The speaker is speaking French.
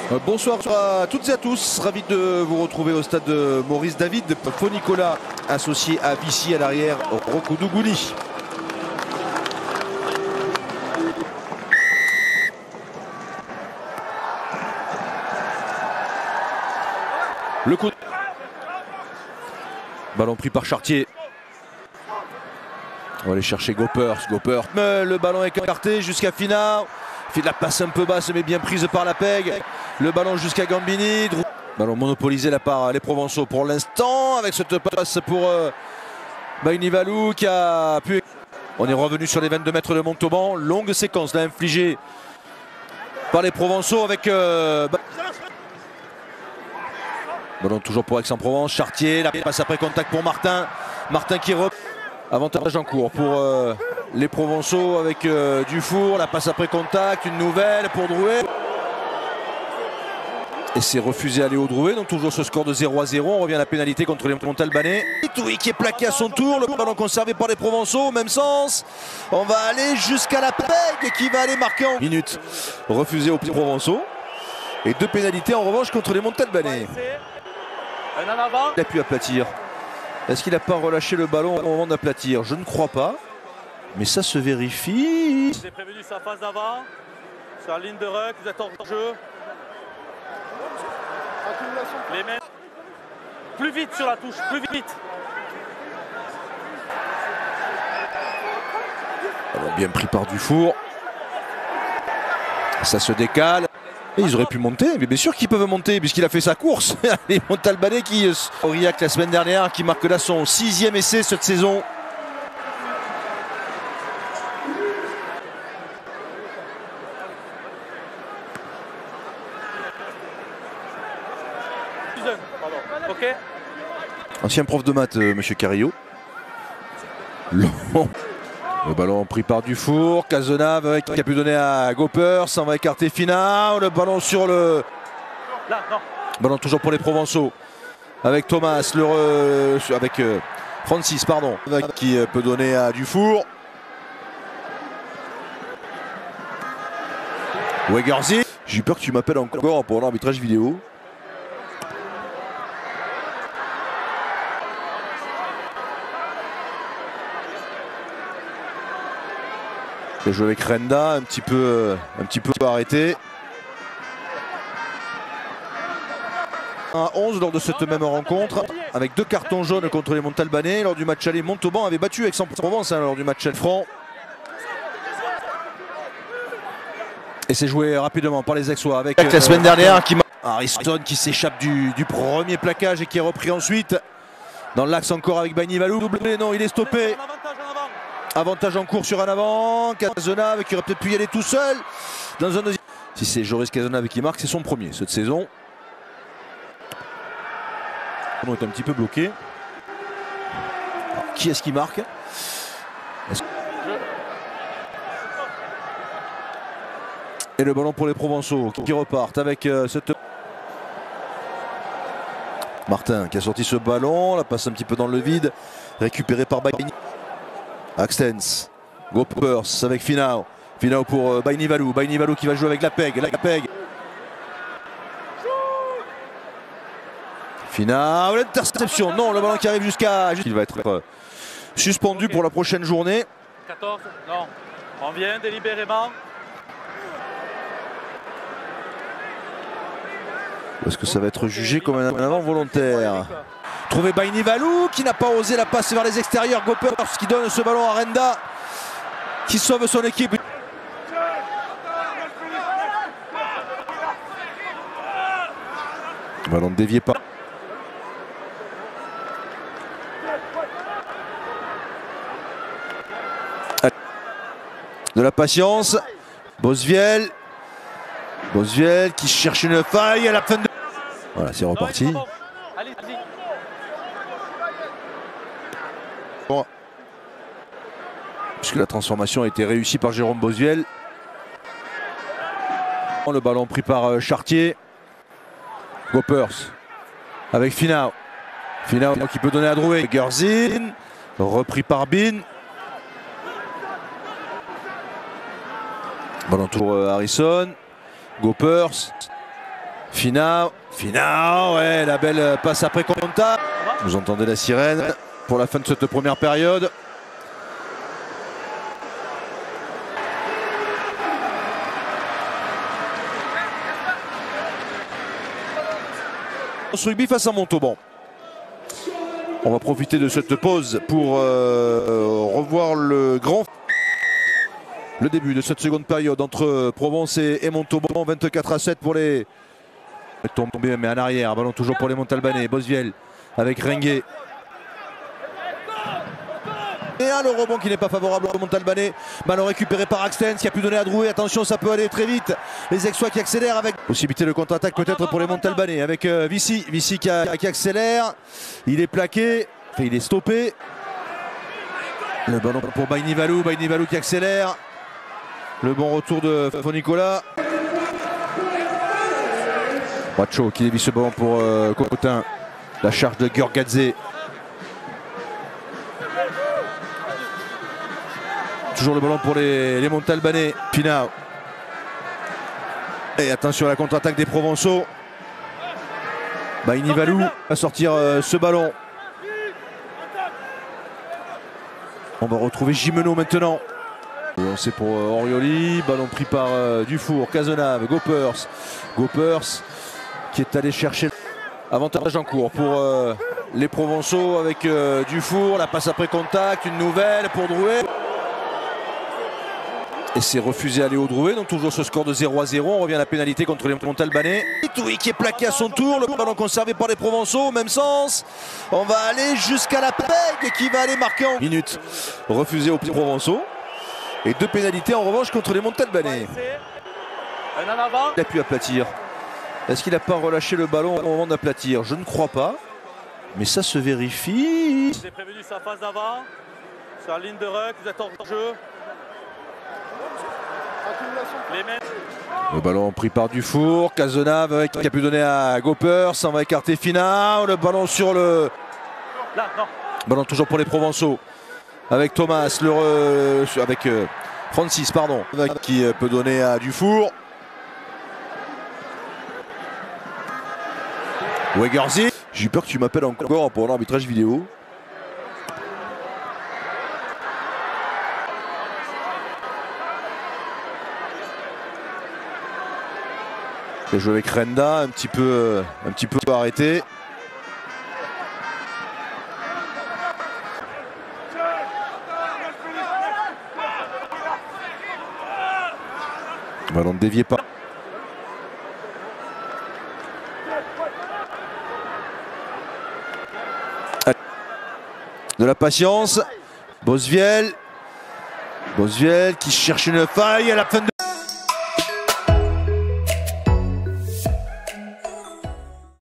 Bonsoir à toutes et à tous, ravi de vous retrouver au stade de Maurice David. Faux Nicolas associé à Vichy à l'arrière, Rocco Dougouli. Le coup. Ballon pris par Chartier. On va aller chercher Gopers. Le ballon est écarté jusqu'à Fina. Fait de la passe un peu basse mais bien prise par la PEG. Le ballon jusqu'à Gambini. Ballon monopolisé là par les Provençaux pour l'instant. Avec cette passe pour Bainivalou qui a pu... On est revenu sur les 22 mètres de Montauban. Longue séquence là infligée par les Provençaux avec... Ballon toujours pour Aix-en-Provence. Chartier, la passe après contact pour Martin. Martin qui reprend. Avantage en cours pour les Provençaux avec Dufour. La passe après contact, une nouvelle pour Drouet. Et c'est refusé à Léo Drouet. Donc toujours ce score de 0-0. On revient à la pénalité contre les Montalbanais. Itoui qui est plaqué à son tour. Le ballon conservé par les Provençaux. Même sens. On va aller jusqu'à la PEG qui va aller marquer en minute. Refusé aux Provençaux. Et deux pénalités en revanche contre les Montalbanais. Il a pu aplatir. Est-ce qu'il n'a pas relâché le ballon au moment d'aplatir? Je ne crois pas. Mais ça se vérifie. Vous avez prévenu sa phase d'avant. Sur la ligne de ruck, vous êtes hors jeu. Les mains. Plus vite sur la touche, plus vite. Alors, bien pris par Dufour. Ça se décale. Et ils auraient pu monter, mais bien sûr qu'ils peuvent monter puisqu'il a fait sa course. Les Montalbanais qui... Aurillac la semaine dernière qui marque là son 6e essai cette saison. Okay. Ancien prof de maths, monsieur Carillo. Long. Le ballon pris par Dufour, Cazenave qui a pu donner à Gopers, ça va écarter Fina, le ballon sur le... Là, non. Ballon toujours pour les Provençaux, avec Thomas, avec Francis, pardon, qui peut donner à Dufour. Wegerzi, j'ai eu peur que tu m'appelles encore pour l'arbitrage vidéo. Il a joué avec Renda, un petit peu arrêté. 1-11 lors de cette même rencontre, avec 2 cartons jaunes contre les Montalbanais. Lors du match aller, Montauban avait battu Aix-en-Provence lors du match aller franc. Et c'est joué rapidement par les Aixois avec la semaine dernière qui Harrison qui s'échappe du premier plaquage et qui est repris ensuite. Dans l'axe encore avec Bainivalou. Doublé, non, il est stoppé. Avantage en cours sur un avant. Cazenave qui aurait peut-être pu y aller tout seul. Dans un deuxième. Si c'est Joris Cazenave qui marque, c'est son premier cette saison. On est un petit peu bloqué. Alors, qui est-ce qui marque? Et le ballon pour les Provençaux qui repartent avec cette... Martin qui a sorti ce ballon. La passe un petit peu dans le vide. Récupéré par Baini. Axtens, Gopers avec Finao. Finao pour Bainivalou. Bainivalou qui va jouer avec la PEG. Finao, l'interception. Non, le ballon qui arrive jusqu'à... Il va être suspendu pour la prochaine journée. 14, non. On vient délibérément. Parce que ça va être jugé comme un avant volontaire. Trouvé Bainivalou qui n'a pas osé la passe vers les extérieurs. Gopers qui donne ce ballon à Renda qui sauve son équipe. Ballon dévié par... De la patience. Bosviel qui cherche une faille à la fin de... Voilà, c'est reparti. Bon. Puisque la transformation a été réussie par Jérôme Bosviel. Le ballon pris par Chartier. Gopers avec Finao. Finao qui peut donner à Drouet. Gerzin, repris par Bin. Ballon pour Harrison. Gopers. Finau, ouais, la belle passe après contact. Vous entendez la sirène pour la fin de cette première période. Rugby face à Montauban. On va profiter de cette pause pour revoir le début de cette seconde période entre Provence et Montauban. 24-7 pour les tombés, mais en arrière. Ballon toujours pour les Montalbanais. Bosviel avec Renguet. Et le rebond qui n'est pas favorable aux Montalbanais. Ballon récupéré par Axtens qui a pu donner à Drouet. Attention, ça peut aller très vite. Les Aixois qui accélèrent avec possibilité de contre-attaque peut-être pour les Montalbanais avec Vici. Vici qui accélère. Il est plaqué. Enfin, il est stoppé. Le ballon pour Bainivalou. Bainivalou qui accélère. Le bon retour de Fonicola. Wacho qui dévie ce ballon pour Cocotin. La charge de Giorgadze. Toujours le ballon pour les Montalbanais. Finau. Et attention à la contre-attaque des Provençaux. Bainivalou va sortir ce ballon. On va retrouver Gimeno maintenant. C'est pour Orioli. Ballon pris par Dufour, Cazenave, Gopers. Gopers qui est allé chercher avantage en cours pour les Provençaux avec Dufour. La passe après contact. Une nouvelle pour Drouet. Et c'est refusé à Léo Drouet, donc toujours ce score de 0-0. On revient à la pénalité contre les Montalbanais. Itoui qui est plaqué à son tour, le ballon conservé par les Provençaux, même sens. On va aller jusqu'à la Peg qui va aller marquer en minute. Refusé aux Provençaux. Et 2 pénalités en revanche contre les Montalbanais. Il a pu aplatir. Est-ce qu'il n'a pas relâché le ballon au moment d'aplatir? Je ne crois pas. Mais ça se vérifie. Vous avez prévenu sa phase d'avant. Sur la ligne de ruck, vous êtes hors jeu. Le ballon pris par Dufour, Cazenave qui a pu donner à Gopers, on va écarter Finau, le ballon sur le... Ballon toujours pour les Provençaux, avec Thomas, avec Francis, pardon, qui peut donner à Dufour. Wegerzi, j'ai eu peur que tu m'appelles encore pour l'arbitrage vidéo. Il a joué avec Renda, un petit peu arrêté. Ballon dévié par. De la patience. Bosviel qui cherche une faille à la fin de